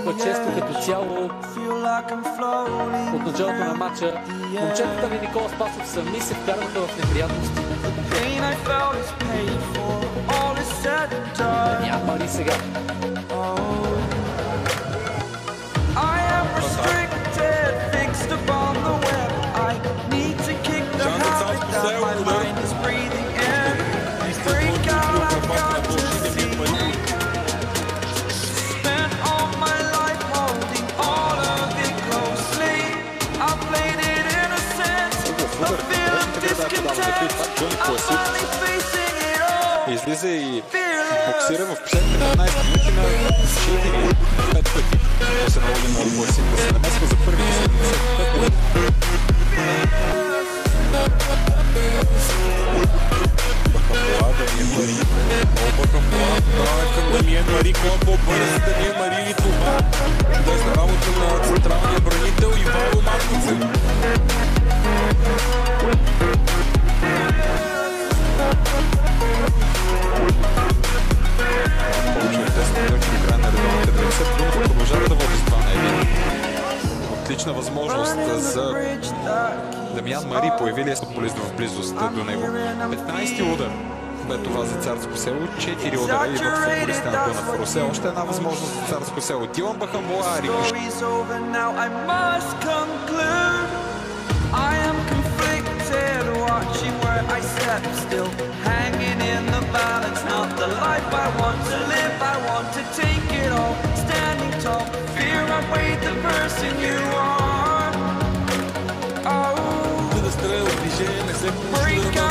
толкова често като цяло от началото на матча. Момчетата на Никола Спасов сами се вкарваха в неприятности. Дамян Мари сега. Излиза и боксира в последните 15 минути на 4-5 пъти. Това се наложи на Борисин да се намесва за първите 75 минути. Бахамбуа, Дамян Мари. Бахамбуа, към Дамян Мари. Кой по-бърз Дамян Мари или това? Чудесна работа на централния бранител Ивайло Матковцев. Продължава да води с 2-1. Отлична възможност за Дамян Мари. Появилия се футболист в близост до него. 15-ти удар бе това за Царско село. 4 удара и в футболиста на Дунав Русе. Още една възможност за Царско село. Дилан Бахамбуа, да стреля от движение, не се получи да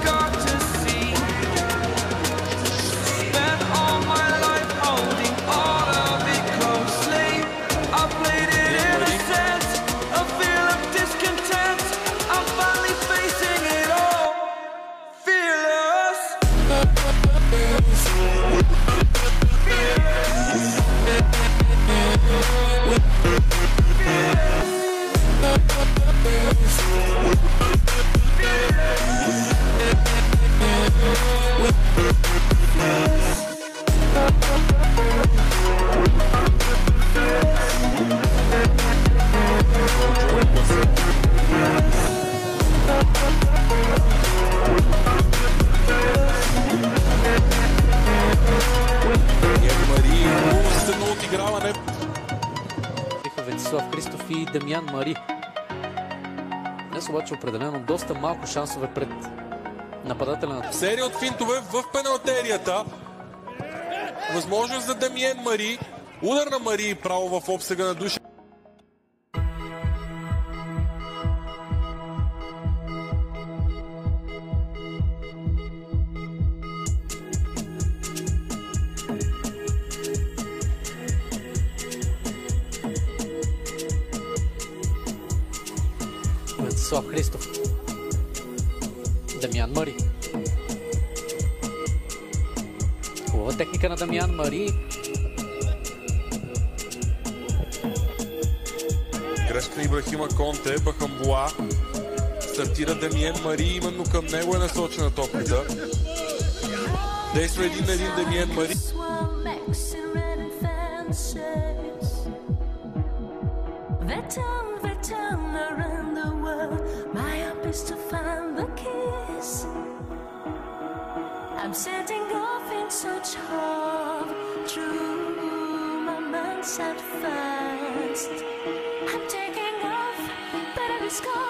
Венцислав Христов и Дамян Мари. Днес обаче определено доста малко шансове пред нападателя на... Серия от финтове в пеналтерията. Възможност за Дамян Мари. Удар на Мари право в обсега на душа. Венцислав Христов. Дамян Мари. Хубава техника на Дамян Мари. Грешка на Ибрахима Конте. Бахамбуа. Стартира Дамян Мари. Именно към него е насочена топката. Действа един на един Дамян Мари. To find the keys, I'm setting off in search of true moments at first. I'm taking off, but I risk all.